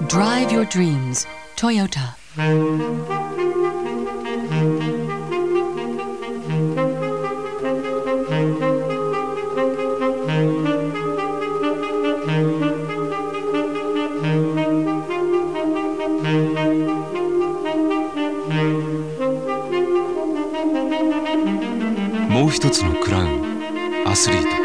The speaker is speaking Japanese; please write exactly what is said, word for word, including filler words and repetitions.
Drive your dreams, Toyota. もう一つのクラウン、アスリート。